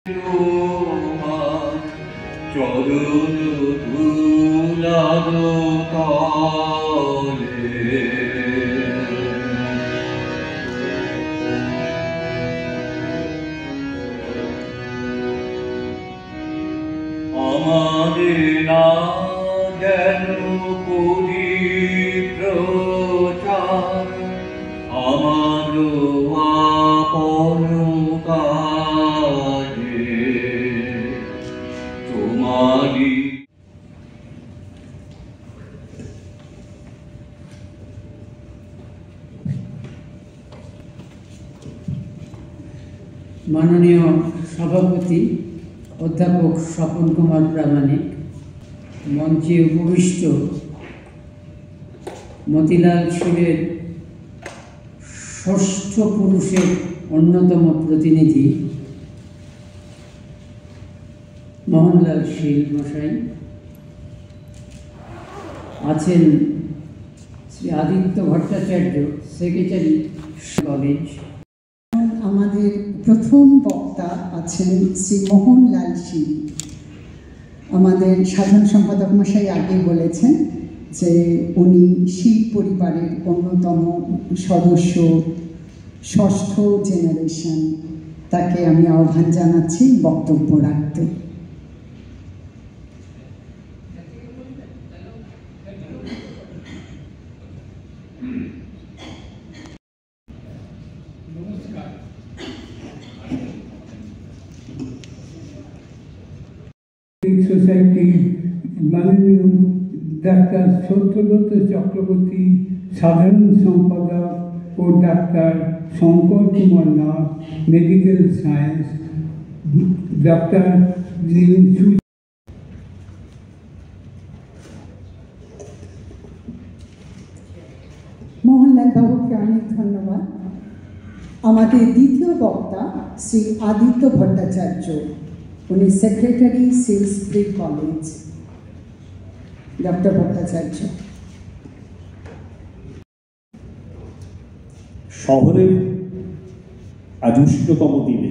চরণ ধুলার তলে আমাদের না যেন করি প্রচার আমার আপন কাজে তোমারি মাননীয় সভাপতি অধ্যাপক স্বপন কুমার প্রামাণিক, মঞ্চে উপবিষ্ট মতিলাল শীলের ষষ্ঠ পুরুষের অন্যতম প্রতিনিধি মোহনলাল শীল মশাই, আছেন শ্রী আদিত্য ভট্টাচার্য, সেক্রেটারি কলেজ। আমাদের প্রথম বক্তা আছেন শ্রী মোহনলাল শীল। আমাদের সাধারণ সম্পাদক মশাই আগে বলেছেন যে উনি শীল পরিবারের অন্যতম সদস্য, ষষ্ঠ জেনারেশন। তাকে আমি আহ্বান জানাচ্ছি বক্তব্য রাখতে। সোসাইটি মাননীয় ডাক্তার সত্যব্রত চক্রবর্তী, সাধারণ সম্পাদক, ও ডাক্তার শঙ্কর কুমার নাথ, মেডিকেল সায়েন্স, ডাক্তার মোহনলাল বাবুকে অনেক ধন্যবাদ। আমাদের দ্বিতীয় বক্তা শ্রী আদিত্য ভট্টাচার্য, উনি সেক্রেটারি সিলসপ্রি কলেজ। ডক্টর ভট্টাচার্য। শহরের আজ উষ্ণতম দিনে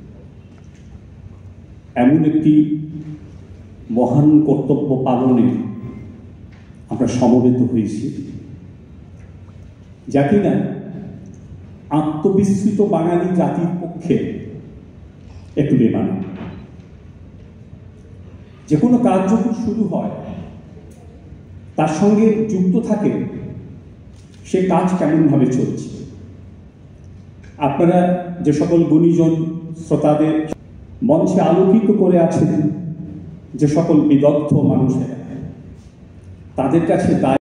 এমন একটি মহান কর্তব্য পালনে আমরা সমবেত হয়েছি, যা কিনা আত্মবিস্মৃত বাঙালি জাতির পক্ষে একটু বেমানান। যে কোনো কাজ যখন শুরু হয় তার সঙ্গে যুক্ত থাকে সে কাজ কেমনভাবে চলছে। আপনারা যে সকল গুণীজন শ্রোতাদের মঞ্চে আলোকিত করে আছেন, যে সকল বিদগ্ধ মানুষেরা, তাদের কাছে